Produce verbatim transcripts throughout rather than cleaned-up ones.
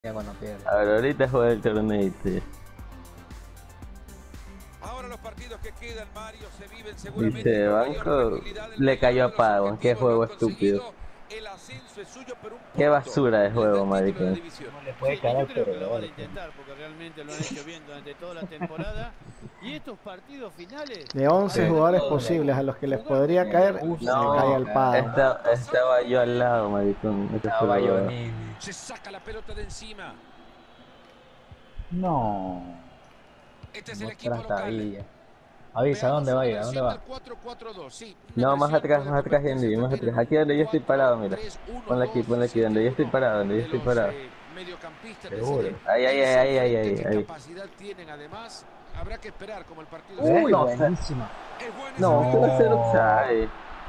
Cuando pierde. A ver, ahorita juega el torneito. Ahora los partidos que quedan, Mario, se viven seguramente Dice, con mayor Banco tranquilidad. le cayó a Pago. Qué juego estúpido. El ascenso es suyo, pero un Qué punto basura de les da juego, el título de maricón. división. No le puede Sí, caer yo al creo que lo van a perdedor. intentar porque realmente lo han hecho bien durante toda la temporada. Y estos partidos finales. De once Sí. jugadores todo, posibles a los que les jugar podría de caer, fútbol. le No, cae al Pago. esta- estaba yo al lado, maricón. Ese fue Estaba lo yo bueno. ni... Se saca la pelota de encima. No. Este es el No equipo local. trastabilla. Avisa, ¿a Veamos dónde va a una ir? ¿A dónde versión va? del cuatro cuatro dos, sí, una No, más versión, atrás, puede más atrás, convertirse Henry, más también atrás. en Aquí donde yo estoy cuatro parado, mira. tres uno Ponle aquí, dos ponle aquí, donde yo estoy siete uno parado, donde yo de estoy los, parado. eh, mediocampistas de Seguro. City. Ahí, ahí, Ellos ahí, ahí, enfrente, ahí, ¿qué ahí. capacidad tienen además? Habrá que esperar como el partido. Uy, se- No, buenísima. Es buena No, esa ¿qué va a hacer pelota. offside?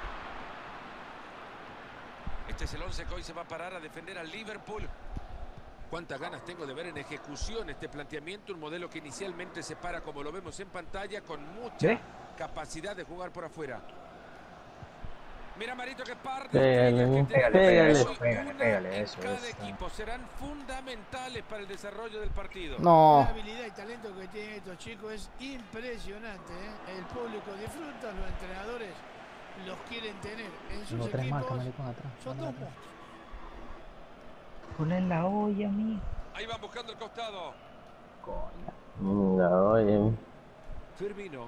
Este es el once que hoy se va a parar a defender al Liverpool. Cuántas ganas tengo de ver en ejecución este planteamiento, un modelo que inicialmente se para como lo vemos en pantalla con mucha ¿Ve? capacidad de jugar por afuera. Mira, Marito, que par de Pégale, estrellas que Pégale, tenemos pégale. hoy, pégale, una pégale, en eso, cada eso. equipo serán fundamentales para el desarrollo del partido. La No. habilidad y talento que tienen estos chicos es impresionante, ¿eh? El público disfruta, los entrenadores los quieren tener en sus Uno, tres equipos. marca, maricón, atrás. Son Mándala dos atrás. monstruos. Ponle en la olla, mi. Ahí van buscando el costado. Coño. Mira, oye. Firmino,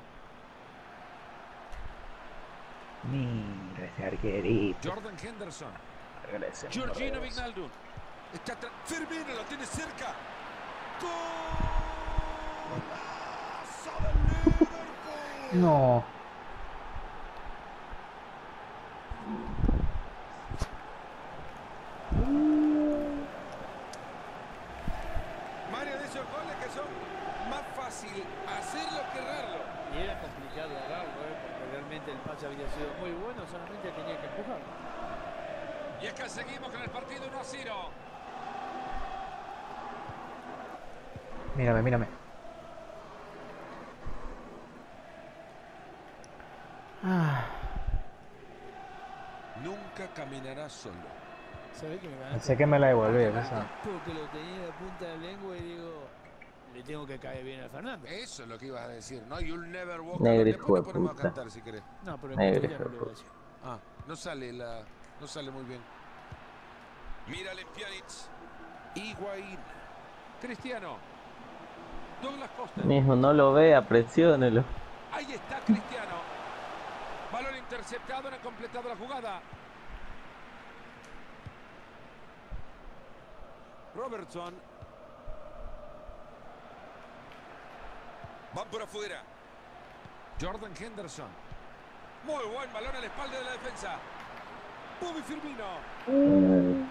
Mira ese arquerito. Jordan Henderson, Regrese. Georgino Wijnaldum. Está atrás. Firmino lo tiene cerca. ¡Golazo del Liverpool! No. Mario, de esos goles que son más fácil hacerlo que errarlo. Y era complicado agarrarlo, ¿eh? Porque realmente el pase había sido muy bueno, solamente tenía que empujarlo. Y es que seguimos con el partido uno a cero. Mírame, mírame. Ah, Nunca caminará solo. ¿Sabés que me ganaste? Pensé que me la devolvía, esa. Porque lo tenía en la punta de la lengua y digo, le tengo que caer bien a Fernando. Eso es lo que ibas a decir, ¿no? You'll never walk Negro alone. hijo Después de nos ponemos a puta. cantar si querés. No, pero en Negro, castellano hijo le de voy a decir. Ah, no sale la, no sale muy bien. Mírale Pjanic, Higuaín, Cristiano, Douglas Costa. Mijo, no lo vea, presiónelo. Ahí está Cristiano. Balón interceptado, no ha completado la jugada. Robertson. Van por afuera. Jordan Henderson. Muy buen balón a la espalda de la defensa. Bobby Firmino.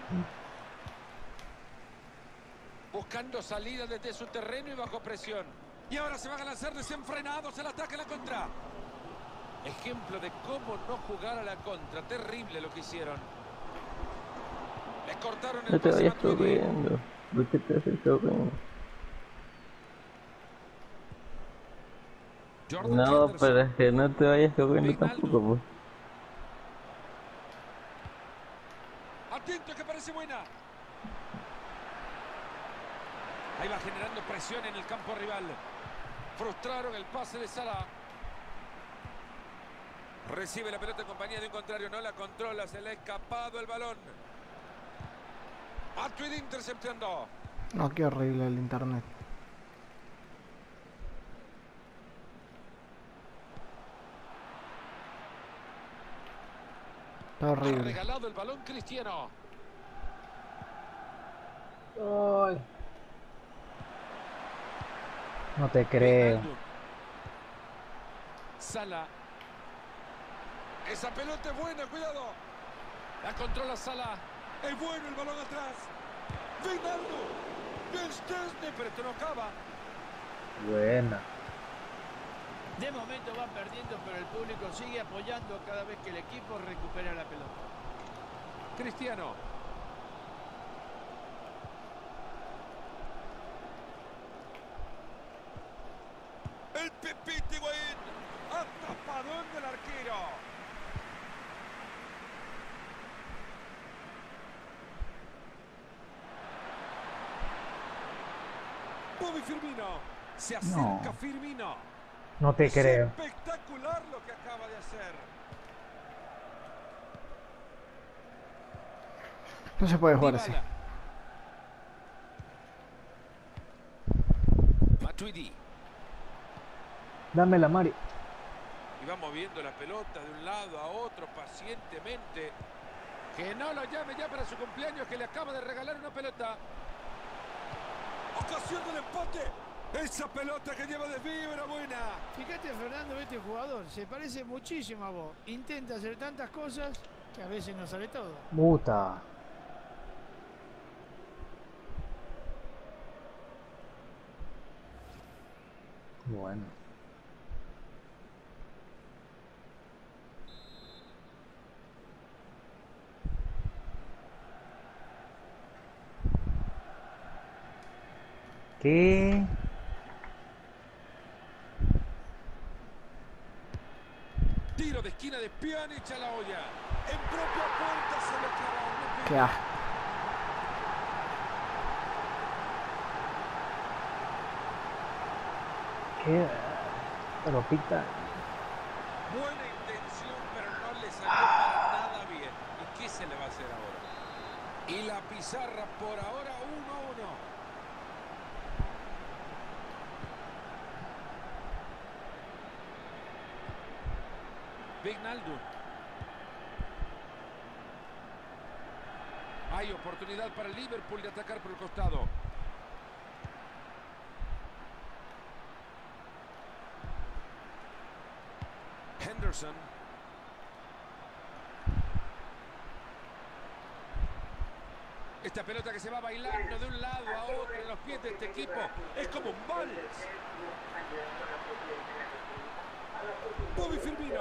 Buscando salida desde su terreno y bajo presión. Y ahora se van a lanzar desenfrenados al ataque a la contra. Ejemplo de cómo no jugar a la contra. Terrible lo que hicieron. Le cortaron el No te pase a vayas Matuidi. corriendo. ¿Por qué te haces corriendo? Jordan No, Henderson. pero es que no te vayas corriendo Wijnaldum. tampoco, pues. Atento que parece buena. Ahí va generando presión en el campo rival. Frustraron el pase de Salah. Recibe la pelota en compañía de un contrario. No la controla. Se le ha escapado el balón. Matuidi interceptando. no, qué horrible el internet. Está Ha horrible. regalado el balón Cristiano. No te creo. Wijnaldum. Salah. Esa pelota es buena, cuidado. La controla Salah. Es bueno el balón atrás. Wijnaldum. Bien Szczęsny, pero esto no acaba. Buena. De momento van perdiendo, pero el público sigue apoyando cada vez que el equipo recupera la pelota. Cristiano. El Pepito Higuaín. Atrapadón del arquero. Bobby Firmino. Se No. acerca Firmino. No te Es creo. espectacular lo que acaba de hacer. No se puede jugar así. Dybala. Matuidi. Dámela, Mari. Y va moviendo la pelota de un lado a otro pacientemente. Que no lo llame ya para su cumpleaños, que le acaba de regalar una pelota. Ocasión del empate. Esa pelota que lleva desvío era buena. Fíjate, Fernando, este jugador se parece muchísimo a vos. Intenta hacer tantas cosas que a veces no sale todo. Puta. Bueno. ¿Qué? Tiro de esquina de Pjanic a la olla. En propia puerta se lo clavaron. Qué asco. ¿Qué? Pero pita. Buena intención, pero no le salió para nada bien. ¿Y qué se le va a hacer ahora? Y la pizarra por ahora uno a uno. Wijnaldum. Hay oportunidad para el Liverpool de atacar por el costado. Henderson. Esta pelota que se va bailando de un lado a otro en los pies de este equipo es como un vals. Bobby Firmino.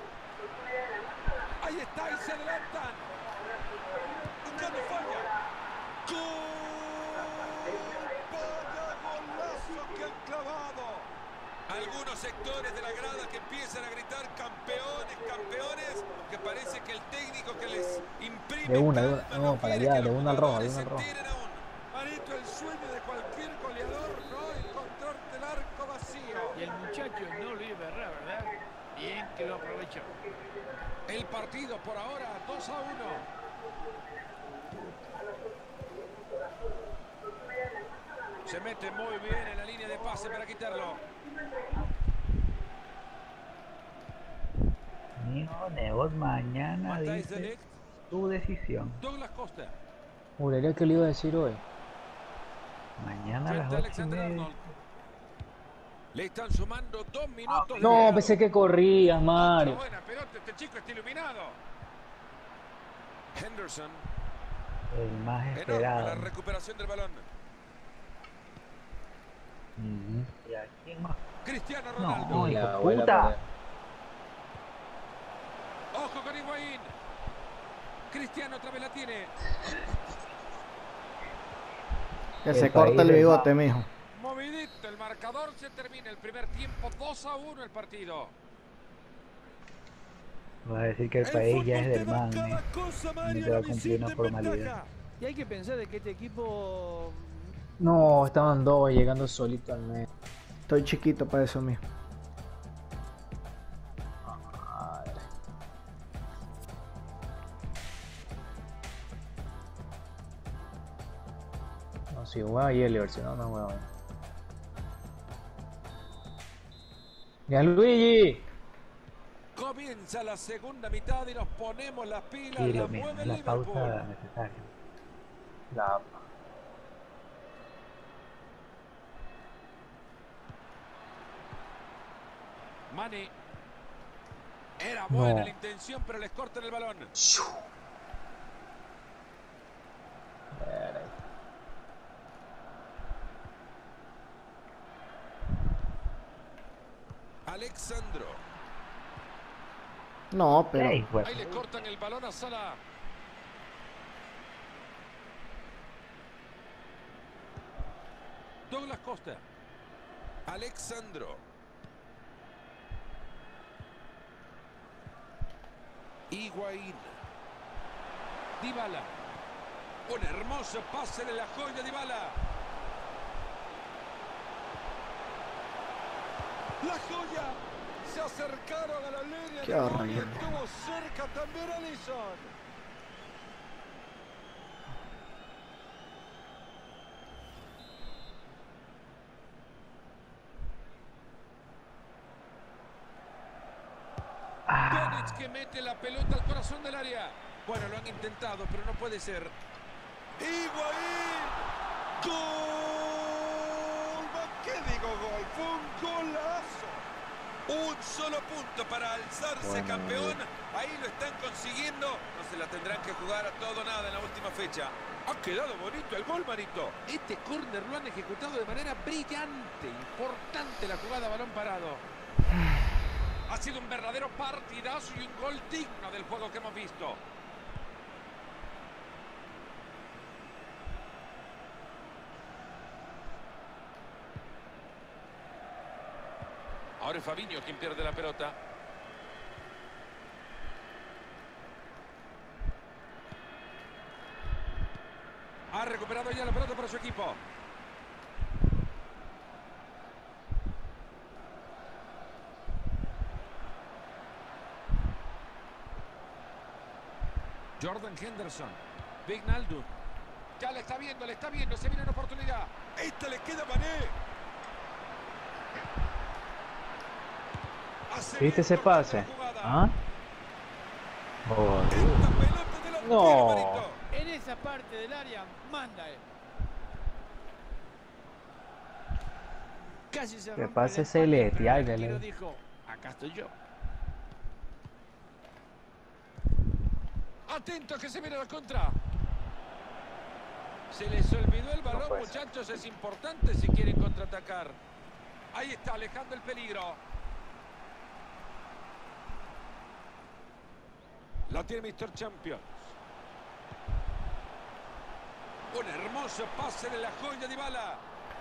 Ahí está y se adelantan. Buscando falla. ¡Gol! ¡Vaya golazo que han clavado! Algunos sectores de la grada que empiezan a gritar campeones, campeones, que parece que el técnico que les imprime De una, de una. calma No, para quiere allá, que de los una al rojo, de jugadores una al se rojo. enteren aún. Manito, el sueño de cualquier goleador, no encontrarte el arco vacío. Y el muchacho no lo iba a errar, ¿verdad? Bien que lo aprovechó. El partido por ahora dos a uno. Se mete muy bien en la línea de pase para quitarlo. Mijo de vos mañana Matthijs de dice Ligt. tu decisión. Douglas Costa. Juraría que le iba a decir hoy. Mañana a las Frente a ocho y Alexander media. Arnold. Le están sumando dos minutos. de No, juego. pensé que corría, Otra Mario. buena pelota, este chico está iluminado. Henderson. El más Enorme la esperado. recuperación del balón. Ujú. ¿Y a quién más? Cristiano No, Ronaldo. hijo La de abuela puta. perder. Ojo con Higuaín. Cristiano otra vez la tiene. Que El se corta país el del bigote, va- mijo. Movidito, el marcador se termina el primer tiempo, dos a uno el partido. Va a decir que el país ya es del man, cada eh. cosa, No Mario, te va a la cumplir visita una en formalidad. ventaja. Y hay que pensar de que este equipo No, estaban dos llegando solito al medio. Estoy chiquito para eso, mijo. Madre. No, si juega ahí el si no, no juega. ¡Ya, Luigi! Comienza la segunda mitad y nos ponemos las pilas. Sí, La lo mismo, mueve es la Liverpool. pausa necesaria. La... Mane. Era buena No. la intención, pero les cortan el balón. Verga. Alexandro. No, pero Ey, pues. Ahí le cortan el balón a Salah. Douglas Costa. Alexandro. Higuaín. Dybala. Un hermoso pase de la joya Dybala. La joya. Se acercaron a la línea. Qué de gol y horrible. estuvo cerca también Alisson. Pjanic que mete la pelota al corazón del área. Bueno, lo han intentado, pero no puede ser. Higuaín. ¡Gol! ¿Qué digo gol? Fue un golazo. Un solo punto para alzarse Bueno, campeón. Ahí lo están consiguiendo. No se la tendrán que jugar a todo o nada en la última fecha. Ha quedado bonito el gol, Marito. Este córner lo han ejecutado de manera brillante. Importante la jugada, balón parado. Ha sido un verdadero partidazo y un gol digno del juego que hemos visto. Ahora es Fabinho quien pierde la pelota. Ha recuperado ya la pelota para su equipo. Jordan Henderson. Wijnaldum. Ya le está viendo, le está viendo. Se viene una oportunidad. Esta le queda a Mané. ¿Viste ese pase? ¿Ah? Oh, No. En esa parte del área manda él. Casi se Que rompe pase el ese empate, Leti, pero el hágale. arquero dijo, acá estoy yo. Atento que se viene la contra. Se les olvidó el balón, puede muchachos. Es importante si quieren contraatacar. Ahí está, alejando el peligro. La tiene míster Champions. Un hermoso pase de la joya de Dybala.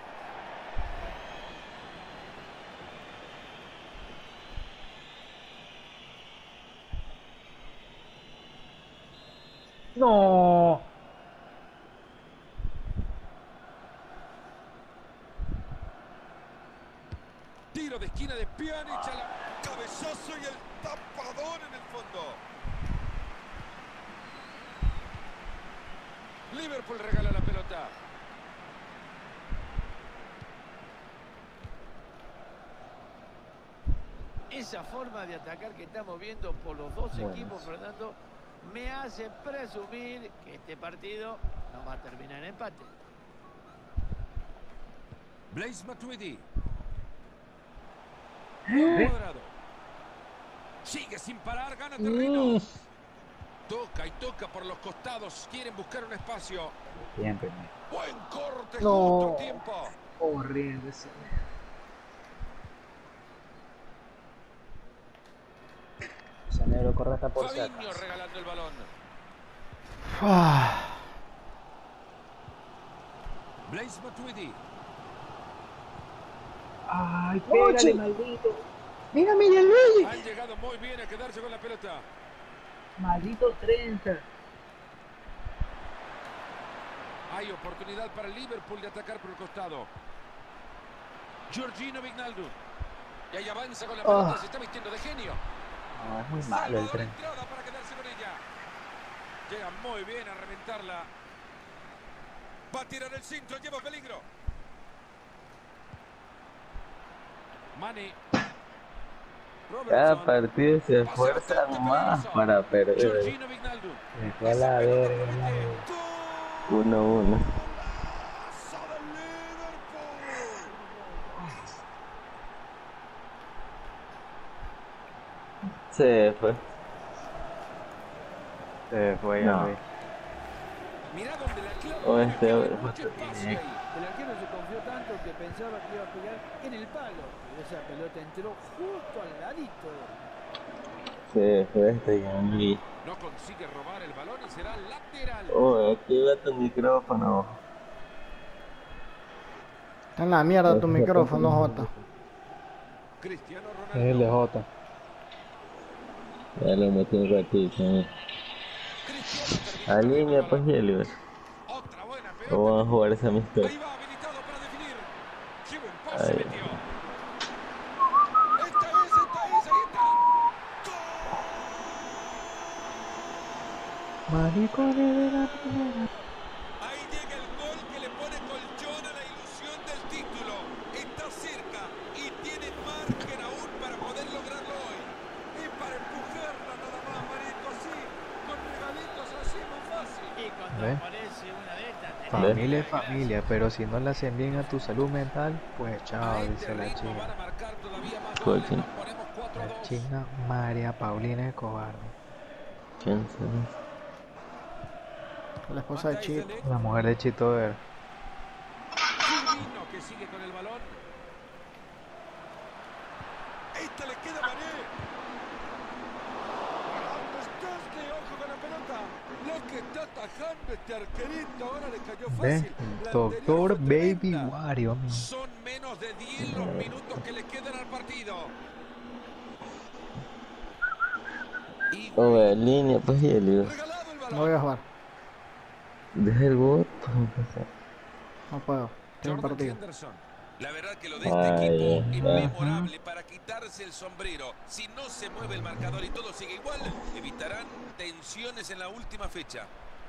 No. Tiro de esquina de Pjanic a la cabezazo y el tapador en el fondo. Liverpool regala la pelota. Esa forma de atacar que estamos viendo por los dos Bueno. equipos, Fernando, me hace presumir que este partido no va a terminar en empate. Blaise Matuidi. ¿Eh? Cuadrado. Sigue sin parar, gana terreno. Mm. Toca y toca por los costados. Quieren buscar un espacio. Siempre. me- Buen corte, No. justo a tiempo. Horrible ese. Ese negro corre hasta por Fabinho cerca. regalando el balón. Ah, Blaise Matuidi. Ay, Oye. pégale, maldito. Mira, mira el Luis. Han llegado muy bien a quedarse con la pelota. Maldito treinta. Hay oportunidad para el Liverpool de atacar por el costado. Georgino Wijnaldum. Y ahí avanza con la pelota. Ah. Se está vistiendo de genio. No, es muy malo el Salvador tren. entrada para quedarse con ella. Llega muy bien a reventarla. Va a tirar el cinto, lleva peligro. Mane. cada Robertson. partido se Pase esfuerza bastante más peligroso. para perder. Georgino Wijnaldum. Me fue a la verga, mano. uno uno. Golazo del Liverpool. Se fue. Se fue, No. Luis. Mira donde la clava. O este, tiene o- mucho espacio ahí. El arquero se confió tanto que pensaba que iba a pegar en el palo. Pero esa pelota entró justo al ladito. Se fue este Yangi. No consigue robar el balón y será lateral. Oh, activa tu micrófono. está en la mierda tu micrófono, Jota. Cristiano Es el de Ronaldo. Jota. Ya lo metí un ratito. Eh. Cristiano termina Alinea perdiendo pues el balón. Yelio. Otra buena O vamos pelota. a jugar esa amistad. Ahí va habilitado para definir. Qué buen pase Ahí. metió. Maricones de la primera. Ahí llega el gol que le pone colchón a la ilusión del título. Está cerca y tiene margen aún para poder lograrlo hoy. Y para empujarla nada más, Marito, así, con regalitos así más fácil. Y cuando ¿Ve? aparece una de estas, tenés Familia que es dar familia, pero si no le hacen bien a tu salud mental, pues chao, A este dice la ritmo van a china. marcar todavía más ¿Cuál goles. china? Nos ponemos cuatro a La dos. china María Paulina Escobar, ¿Quién será? La esposa de Chito. la mujer de Chito Ver. Firmino que sigue con el balón. Esta le queda a Mané. Desde, ojo con la pelota. Lo que está atajando este arquerito ahora le cayó Ve, fácil. La doctor anterior fue Baby tremenda. Wario. mi. Son menos de diez los minutos que le quedan al partido. Y Oh, en línea, pues y el libro. regalado el No balón. voy a jugar. Deja el voto. No puedo. Tengo un Jordan partido. Henderson. La verdad que lo de este Ay, equipo ay, es ay. memorable para quitarse el sombrero. Si no se mueve el marcador y todo sigue igual, evitarán tensiones en la última fecha.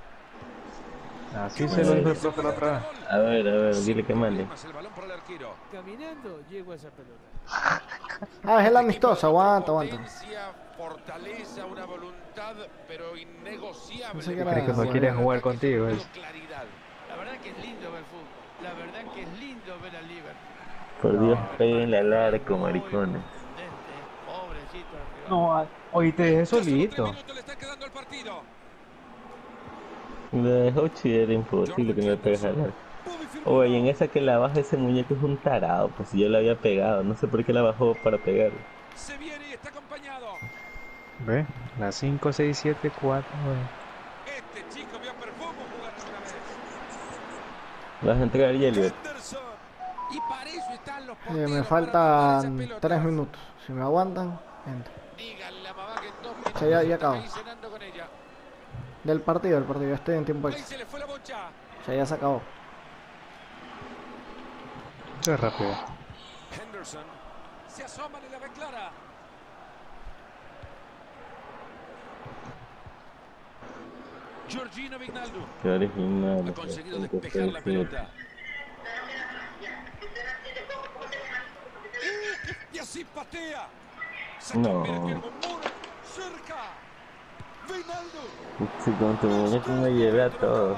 Así se lo dijo el profe la otra vez. A ver, a ver, dile que mande. El balón para el arquero. Caminando, llego a esa pelota. Ah, es el amistoso. Aguanta, aguanta. Potencia, fortaleza, una voluntad, pero innegociable. Pensé que era- Crees que no quiere jugar contigo, Todo es. claridad. La verdad que es lindo ver fútbol. La verdad que es lindo ver al Liverpool. Por Dios, peguen al arco, Muy maricones. contundente, pobrecito el rival. No, a- hoy te dejé Ya solo tres solito. minutos le está quedando al partido. Lo dejó chido, era imposible que me pegue al arco. Bobby Firmino. Oye, en esa que la baja ese muñeco es un tarado, pues si yo la había pegado, no sé por qué la bajó para pegar. Se viene y está acompañado. Ve, la cinco, seis, siete, cuatro, nueve. Este chico vio a Perfumo jugar una vez. Vas a entregar y Elliot. Henderson. Y para eso están los Eh, porteros, me para faltan tomar esas tres pelotas. minutos. Si me aguantan, entro. Díganle a mamá que en dos minutos Sí, ya- ya están acabo. ahí cenando con ella. Del partido, del partido. Ya estoy en tiempo Ahí extra. se le fue la bocha. O sea, ya se acabó. Qué rápido. Henderson se asoman y la ve clara. Georgino Wijnaldum Qué original. ha conseguido pues, despejar la sí. pelota. Y así patea. Se No. convirtió en un muro. Cerca. Wijnaldum. Si con tu muñeco me llevé a todos.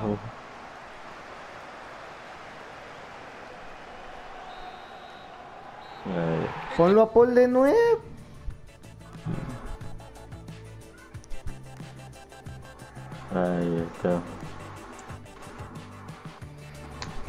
Ay, Ponlo a Paul de nuevo. ahí está.